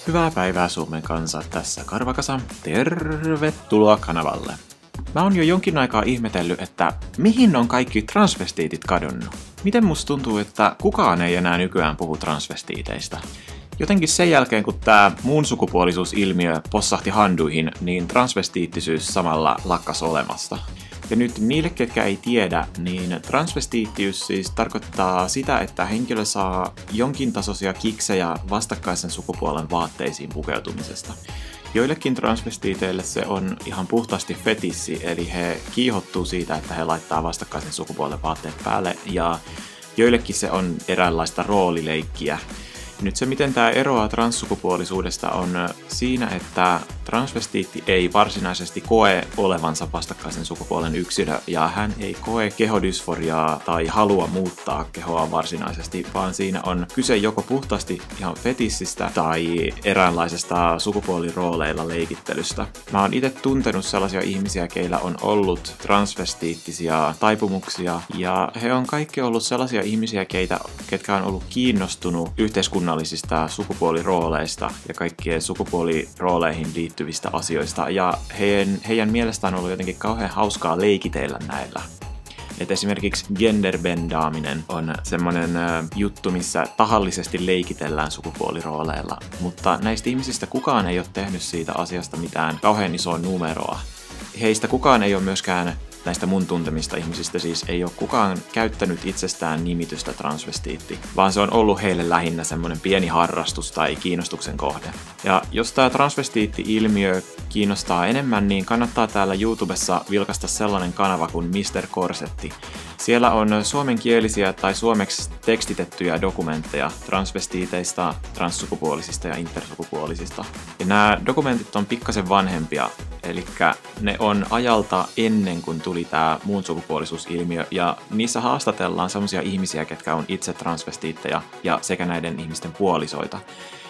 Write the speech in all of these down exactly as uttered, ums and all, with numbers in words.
Hyvää päivää Suomen kansa, tässä Karvakasa. Tervetuloa kanavalle. Mä oon jo jonkin aikaa ihmetellyt, että mihin on kaikki transvestiitit kadonnut? Miten musta tuntuu, että kukaan ei enää nykyään puhu transvestiiteistä? Jotenkin sen jälkeen, kun tää muun sukupuolisuusilmiö possahti handuihin, niin transvestiittisyys samalla lakkas olemasta. Ja nyt niille, ketkä ei tiedä, niin transvestiittiys siis tarkoittaa sitä, että henkilö saa jonkin tasoisia kiksejä vastakkaisen sukupuolen vaatteisiin pukeutumisesta. Joillekin transvestiiteille se on ihan puhtaasti fetissi, eli he kiihottuu siitä, että he laittaa vastakkaisen sukupuolen vaatteet päälle, ja joillekin se on eräänlaista roolileikkiä. Nyt se, miten tämä eroaa transsukupuolisuudesta, on siinä, että transvestiitti ei varsinaisesti koe olevansa vastakkaisen sukupuolen yksilö, ja hän ei koe kehodysforiaa tai halua muuttaa kehoa varsinaisesti, vaan siinä on kyse joko puhtaasti ihan fetissistä tai eräänlaisesta sukupuolirooleilla leikittelystä. Mä oon itse tuntenut sellaisia ihmisiä, keillä on ollut transvestiittisia taipumuksia, ja he on kaikki ollut sellaisia ihmisiä, keitä, ketkä on ollut kiinnostunut yhteiskunnan sukupuolirooleista ja kaikkien sukupuolirooleihin liittyvistä asioista, ja heidän, heidän mielestään on ollut jotenkin kauhean hauskaa leikitellä näillä. Et esimerkiksi genderbendaaminen on semmoinen juttu, missä tahallisesti leikitellään sukupuolirooleilla, mutta näistä ihmisistä kukaan ei ole tehnyt siitä asiasta mitään kauhean isoa numeroa. Heistä kukaan ei ole myöskään, näistä mun tuntemista ihmisistä siis, ei ole kukaan käyttänyt itsestään nimitystä transvestiitti, vaan se on ollut heille lähinnä semmoinen pieni harrastus tai kiinnostuksen kohde. Ja jos tämä transvestiitti-ilmiö kiinnostaa enemmän, niin kannattaa täällä YouTubessa vilkaista sellainen kanava kuin mister Korsetti. Siellä on suomenkielisiä tai suomeksi tekstitettyjä dokumentteja transvestiiteista, transsukupuolisista ja intersukupuolisista. Ja nämä dokumentit on pikkasen vanhempia, eli ne on ajalta ennen kuin tuli tämä muun sukupuolisuusilmiö, ja niissä haastatellaan sellaisia ihmisiä, ketkä on itse transvestiitteja ja sekä näiden ihmisten puolisoita.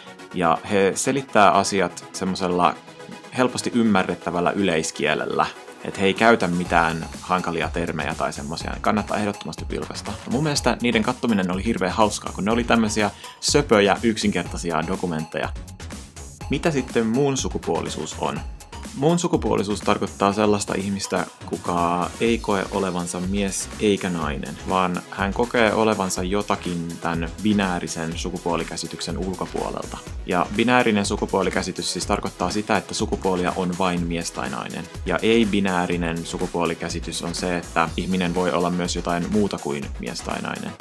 Ja he selittää asiat semmoisella helposti ymmärrettävällä yleiskielellä, että he ei käytä mitään hankalia termejä tai semmoisia. Kannattaa ehdottomasti vilkaista. Ja mun mielestä niiden katsominen oli hirveän hauskaa, kun ne oli tämmöisiä söpöjä, yksinkertaisia dokumentteja. Mitä sitten muun sukupuolisuus on? Muun sukupuolisuus tarkoittaa sellaista ihmistä, kuka ei koe olevansa mies eikä nainen, vaan hän kokee olevansa jotakin tämän binäärisen sukupuolikäsityksen ulkopuolelta. Ja binäärinen sukupuolikäsitys siis tarkoittaa sitä, että sukupuolia on vain mies tai nainen. Ja ei-binäärinen sukupuolikäsitys on se, että ihminen voi olla myös jotain muuta kuin mies tai nainen.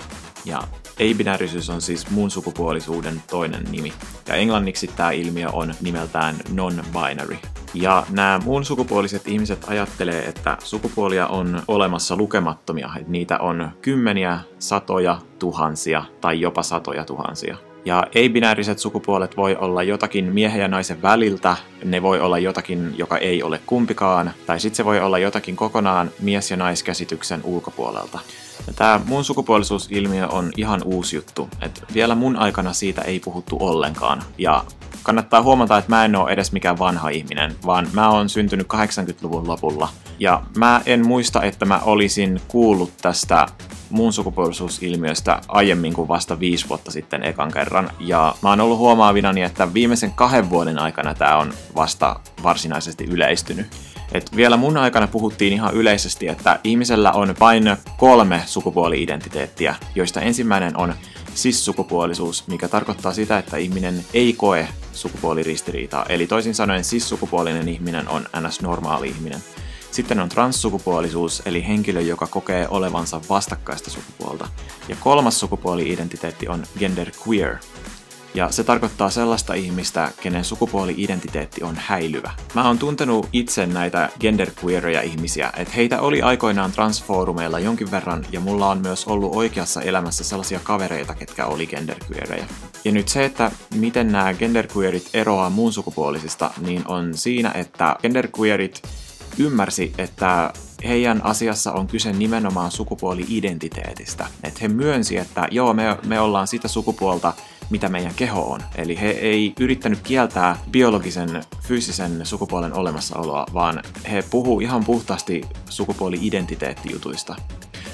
Ja ei-binäärisyys on siis muun sukupuolisuuden toinen nimi. Ja englanniksi tämä ilmiö on nimeltään non-binary. Ja nämä muun sukupuoliset ihmiset ajattelee, että sukupuolia on olemassa lukemattomia. Että niitä on kymmeniä, satoja, tuhansia tai jopa satoja tuhansia. Ja ei-binääriset sukupuolet voi olla jotakin miehen ja naisen väliltä, ne voi olla jotakin, joka ei ole kumpikaan, tai sitten se voi olla jotakin kokonaan mies- ja naiskäsityksen ulkopuolelta. Ja tämä mun sukupuolisuusilmiö on ihan uusi juttu, että vielä mun aikana siitä ei puhuttu ollenkaan. Ja kannattaa huomata, että mä en ole edes mikään vanha ihminen, vaan mä oon syntynyt kahdeksankymmentäluvun lopulla. Ja mä en muista, että mä olisin kuullut tästä muun sukupuolisuusilmiöstä aiemmin kuin vasta viisi vuotta sitten ekan kerran. Ja mä oon ollut huomaavinani, että viimeisen kahden vuoden aikana tää on vasta varsinaisesti yleistynyt. Et vielä mun aikana puhuttiin ihan yleisesti, että ihmisellä on vain kolme sukupuoli-identiteettiä, joista ensimmäinen on cis-sukupuolisuus, mikä tarkoittaa sitä, että ihminen ei koe sukupuoliristiriitaa. Eli toisin sanoen cis-sukupuolinen ihminen on ns. Normaali ihminen. Sitten on transsukupuolisuus, eli henkilö, joka kokee olevansa vastakkaista sukupuolta. Ja kolmas sukupuoli-identiteetti on genderqueer. Ja se tarkoittaa sellaista ihmistä, kenen sukupuoli-identiteetti on häilyvä. Mä oon tuntenut itse näitä genderqueereja ihmisiä, että heitä oli aikoinaan transfoorumeilla jonkin verran, ja mulla on myös ollut oikeassa elämässä sellaisia kavereita, ketkä oli genderqueereja. Ja nyt se, että miten nämä genderqueerit eroaa muun sukupuolisista, niin on siinä, että genderqueerit ymmärsi, että heidän asiassa on kyse nimenomaan sukupuoli-identiteetistä. Että he myönsi, että joo, me, me ollaan sitä sukupuolta, mitä meidän keho on. Eli he ei yrittänyt kieltää biologisen, fyysisen sukupuolen olemassaoloa, vaan he puhuu ihan puhtaasti sukupuoli-identiteettijutuista.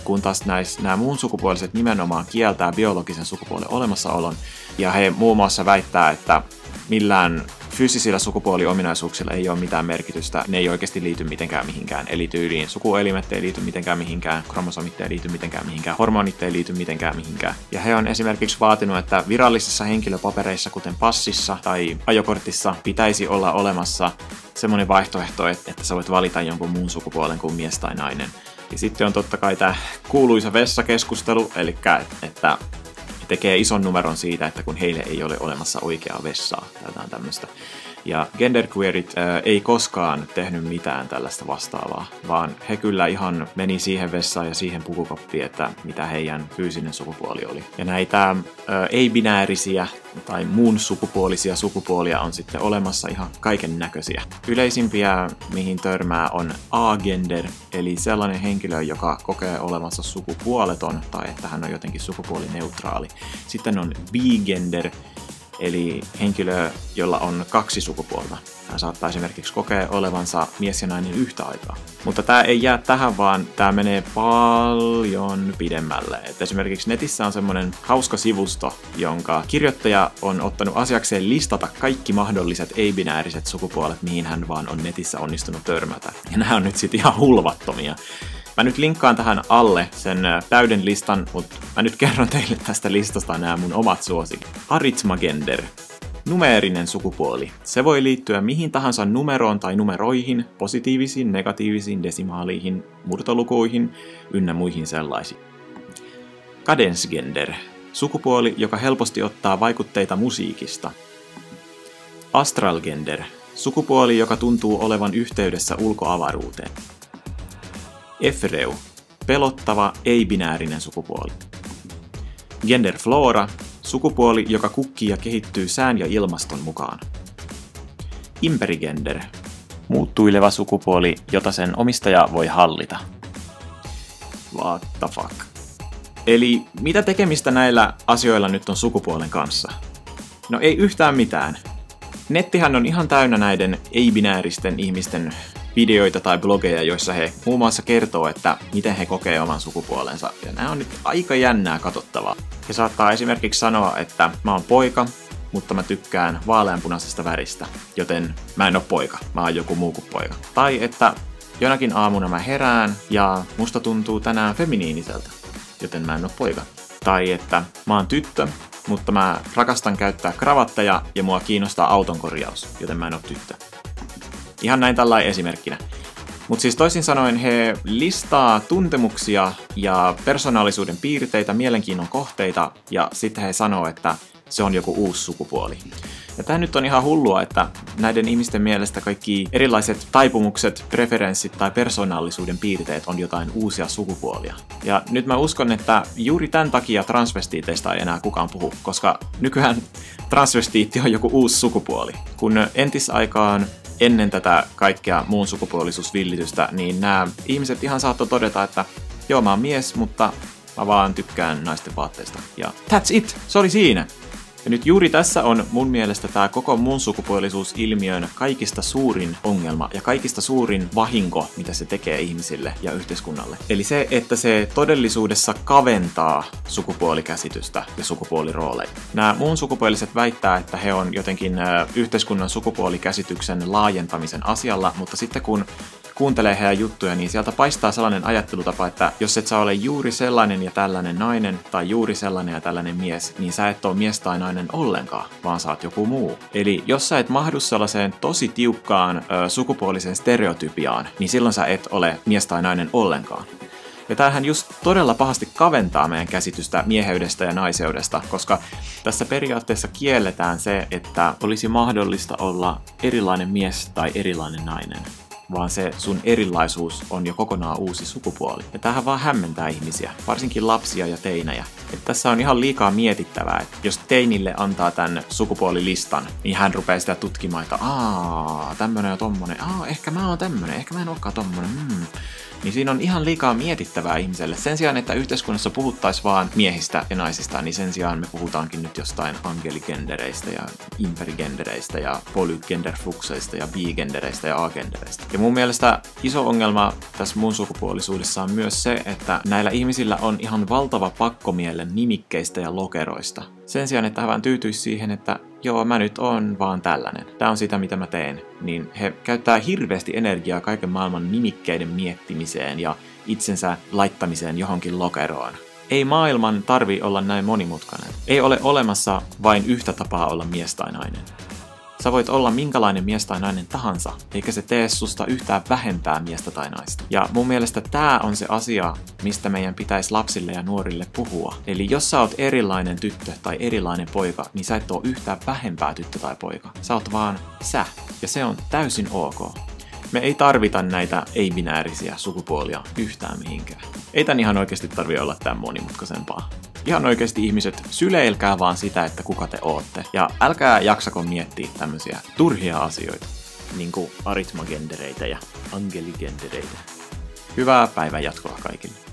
kun taas näis, nämä muun sukupuoliset nimenomaan kieltää biologisen sukupuolen olemassaolon, ja he muun muassa väittää, että millään fyysisillä sukupuoliominaisuuksilla ei ole mitään merkitystä, ne ei oikeasti liity mitenkään mihinkään. Eli tyyliin sukuelimet ei liity mitenkään mihinkään, kromosomit ei liity mitenkään mihinkään, hormonit ei liity mitenkään mihinkään. Ja he on esimerkiksi vaatinut, että virallisissa henkilöpapereissa, kuten passissa tai ajokortissa, pitäisi olla olemassa semmoinen vaihtoehto, että sä voit valita jonkun muun sukupuolen kuin mies tai nainen. Ja sitten on totta kai tämä kuuluisa vessakeskustelu, eli että tekee ison numeron siitä, että kun heille ei ole olemassa oikeaa vessaa tai jotain tämmöistä. Ja genderqueerit ää, ei koskaan tehnyt mitään tällaista vastaavaa, vaan he kyllä ihan meni siihen vessaan ja siihen pukukoppiin, että mitä heidän fyysinen sukupuoli oli. Ja näitä ää, ei-binäärisiä tai muun sukupuolisia sukupuolia on sitten olemassa ihan kaiken näköisiä. Yleisimpiä, mihin törmää, on agender, eli sellainen henkilö, joka kokee olemassa sukupuoleton tai että hän on jotenkin sukupuolineutraali. Sitten on bigender, eli henkilö, jolla on kaksi sukupuolta. Hän saattaa esimerkiksi kokea olevansa mies ja nainen yhtä aikaa. Mutta tämä ei jää tähän, vaan tämä menee paljon pidemmälle. Et esimerkiksi netissä on semmoinen hauska sivusto, jonka kirjoittaja on ottanut asiakseen listata kaikki mahdolliset ei-binääriset sukupuolet, mihin hän vaan on netissä onnistunut törmätä. Ja nämä on nyt sitten ihan hulvattomia. Mä nyt linkkaan tähän alle sen täyden listan, mutta mä nyt kerron teille tästä listasta nämä mun omat suosikit. Arithmagender. Numeerinen sukupuoli. Se voi liittyä mihin tahansa numeroon tai numeroihin, positiivisiin, negatiivisiin, desimaaleihin, murtolukuihin ynnä muihin sellaisiin. Cadensgender. Sukupuoli, joka helposti ottaa vaikutteita musiikista. Astralgender. Sukupuoli, joka tuntuu olevan yhteydessä ulkoavaruuteen. Ephoreu. Pelottava, ei-binäärinen sukupuoli. Genderflora. Sukupuoli, joka kukkii ja kehittyy sään ja ilmaston mukaan. Imperigender. Muuttuileva sukupuoli, jota sen omistaja voi hallita. What the fuck? Eli mitä tekemistä näillä asioilla nyt on sukupuolen kanssa? No ei yhtään mitään. Nettihän on ihan täynnä näiden ei-binääristen ihmisten videoita tai blogeja, joissa he muun muassa kertoo, että miten he kokee oman sukupuolensa. Ja nämä on nyt aika jännää katsottavaa. He saattaa esimerkiksi sanoa, että mä oon poika, mutta mä tykkään vaaleanpunaisesta väristä, joten mä en oo poika, mä oon joku muu kuin poika. Tai että jonakin aamuna mä herään ja musta tuntuu tänään feminiiniseltä, joten mä en oo poika. Tai että mä oon tyttö, mutta mä rakastan käyttää kravatteja ja mua kiinnostaa autonkorjaus, joten mä en oo tyttö. Ihan näin tällainen esimerkkinä. Mutta siis toisin sanoen he listaa tuntemuksia ja persoonallisuuden piirteitä, mielenkiinnon kohteita ja sitten he sanoo, että se on joku uusi sukupuoli. Ja tämä nyt on ihan hullua, että näiden ihmisten mielestä kaikki erilaiset taipumukset, preferenssit tai persoonallisuuden piirteet on jotain uusia sukupuolia. Ja nyt mä uskon, että juuri tämän takia transvestiiteistä ei enää kukaan puhu, koska nykyään transvestiitti on joku uusi sukupuoli. Kun entisaikaan ennen tätä kaikkea muun sukupuolisuusvillitystä, niin nämä ihmiset ihan saattoi todeta, että joo, mä oon mies, mutta mä vaan tykkään naisten vaatteista. Ja that's it! Se oli siinä! Ja nyt juuri tässä on mun mielestä tämä koko muun sukupuolisuusilmiön kaikista suurin ongelma ja kaikista suurin vahinko, mitä se tekee ihmisille ja yhteiskunnalle. Eli se, että se todellisuudessa kaventaa sukupuolikäsitystä ja sukupuolirooleja. Nämä muun sukupuoliset väittää, että he on jotenkin yhteiskunnan sukupuolikäsityksen laajentamisen asialla, mutta sitten kun kuuntelee heidän juttuja, niin sieltä paistaa sellainen ajattelutapa, että jos et sä ole juuri sellainen ja tällainen nainen tai juuri sellainen ja tällainen mies, niin sä et ole mies tai nainen ollenkaan, vaan sä oot joku muu. Eli jos sä et mahdu sellaiseen tosi tiukkaan ö, sukupuoliseen stereotypiaan, niin silloin sä et ole mies tai nainen ollenkaan. Ja tämähän just todella pahasti kaventaa meidän käsitystä mieheydestä ja naiseudesta, koska tässä periaatteessa kielletään se, että olisi mahdollista olla erilainen mies tai erilainen nainen, vaan se sun erilaisuus on jo kokonaan uusi sukupuoli. Ja tämähän vaan hämmentää ihmisiä, varsinkin lapsia ja teinejä. Et tässä on ihan liikaa mietittävää, että jos teinille antaa tämän sukupuolilistan, niin hän rupeaa sitä tutkimaan, että aah, tämmönen ja tommonen, aah, ehkä mä oon tämmönen, ehkä mä en olekaan tommonen, mm. Niin siinä on ihan liikaa mietittävää ihmiselle. Sen sijaan, että yhteiskunnassa puhuttaisiin vaan miehistä ja naisista, niin sen sijaan me puhutaankin nyt jostain angeligendereistä ja imperigendereistä ja polygenderfukseista ja bigendereistä ja agendereistä. Ja Ja mun mielestä iso ongelma tässä mun sukupuolisuudessa on myös se, että näillä ihmisillä on ihan valtava pakkomielle nimikkeistä ja lokeroista. Sen sijaan, että he vaan tyytyisi siihen, että joo, mä nyt oon vaan tällainen. Tää on sitä, mitä mä teen. Niin he käyttää hirveästi energiaa kaiken maailman nimikkeiden miettimiseen ja itsensä laittamiseen johonkin lokeroon. Ei maailman tarvi olla näin monimutkainen. Ei ole olemassa vain yhtä tapaa olla mies tai nainen. Sä voit olla minkälainen mies tai nainen tahansa, eikä se tee susta yhtään vähempää miestä tai naista. Ja mun mielestä tää on se asia, mistä meidän pitäisi lapsille ja nuorille puhua. Eli jos sä oot erilainen tyttö tai erilainen poika, niin sä et oo yhtään vähempää tyttö tai poika. Sä oot vaan sä, ja se on täysin ok. Me ei tarvita näitä ei-binäärisiä sukupuolia yhtään mihinkään. Ei tän ihan oikeasti tarvi olla tämän monimutkaisempaa. Ihan oikeasti ihmiset, syleilkää vaan sitä, että kuka te ootte. Ja älkää jaksako miettiä tämmöisiä turhia asioita. Niinku aritmagendereitä ja angeligendereitä. Hyvää päivän jatkoa kaikille.